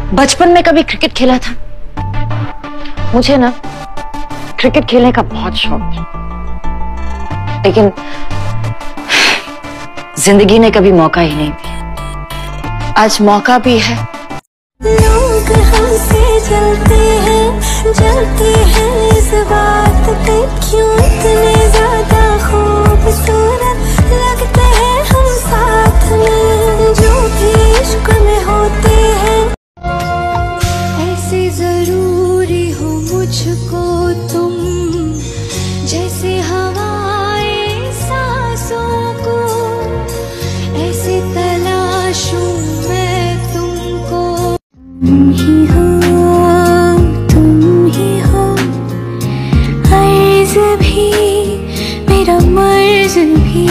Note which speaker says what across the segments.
Speaker 1: बचपन में कभी क्रिकेट खेला था। मुझे ना क्रिकेट खेलने का बहुत शौक था, लेकिन जिंदगी ने कभी मौका ही नहीं दिया। आज मौका भी है।
Speaker 2: लोग हमसे जलते हैं इस बात पे, क्यों इतने ज्यादा खूबसूरत लगते हैं हम साथ में, जो भी इश्क में होते हैं। ऐसे जरूरी हो मुझको तुम, जैसे हवाएं सांसों को, ऐसे तलाशूं मैं तुमको। तुम ही हो, अर्ज़ भी मेरा मर्ज़ भी,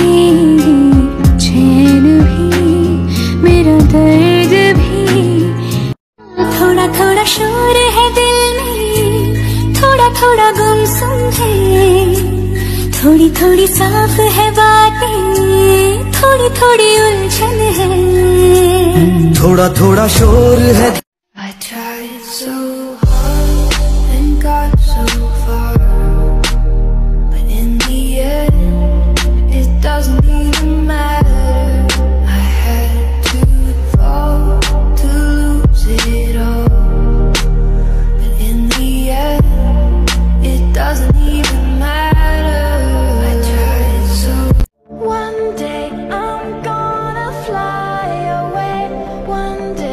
Speaker 2: चैन भी मेरा दर्द भी। थोड़ा थोड़ा शोर है दिल में, थोड़ा थोड़ा गुमसुम है, थोड़ी थोड़ी साफ है बातें, थोड़ी थोड़ी उलझन है।
Speaker 3: थोड़ा थोड़ा शोर है।
Speaker 2: I tried so hard and got so far, but in the end it doesn't even matter. I had to fall to lose it all, but in the end it doesn't even matter. I tried so. One day I'm gonna fly away, one day.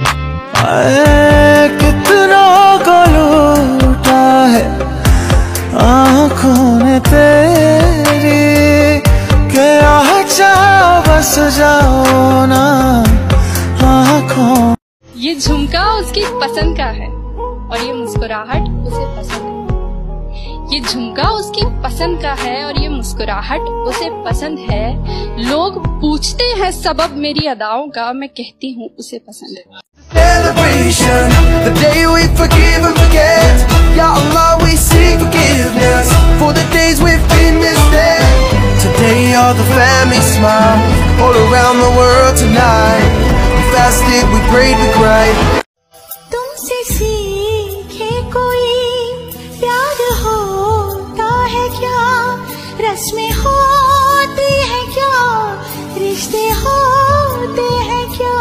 Speaker 3: कितना को लूटा है आँखों ने तेरी, के आजा बस जाओ ना आँखों।
Speaker 4: ये झुमका उसकी पसंद का है और ये मुस्कुराहट उसे पसंद है। ये झुमका उसकी पसंद का है और ये मुस्कुराहट उसे पसंद है। लोग पूछते हैं सबब मेरी अदाओं का, मैं कहती हूँ उसे पसंद है।
Speaker 3: Celebration, the day we forgive and forget. Ya Allah, we seek forgiveness for the days we've been misled. Today all the family smile all around the world tonight. We fasted, we prayed, we cried.
Speaker 2: तुमसे सीखे कोई प्यार होता है क्या, रस्में होती है क्या, रिश्ते होते हैं क्या।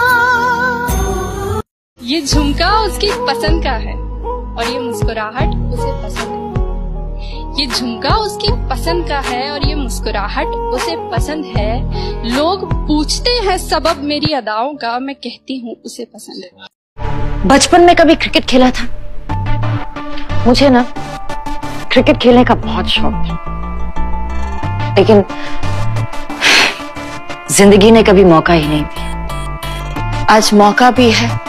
Speaker 4: ये झुमका उसकी पसंद का है और ये मुस्कुराहट उसे पसंद है। ये झुमका उसकी पसंद का है और ये मुस्कुराहट उसे पसंद है। लोग पूछते हैं सबब मेरी अदाओं का, मैं कहती हूँ उसे पसंद है।
Speaker 1: बचपन में कभी क्रिकेट खेला था। मुझे ना क्रिकेट खेलने का बहुत शौक था, लेकिन जिंदगी ने कभी मौका ही नहीं दिया। आज मौका भी है।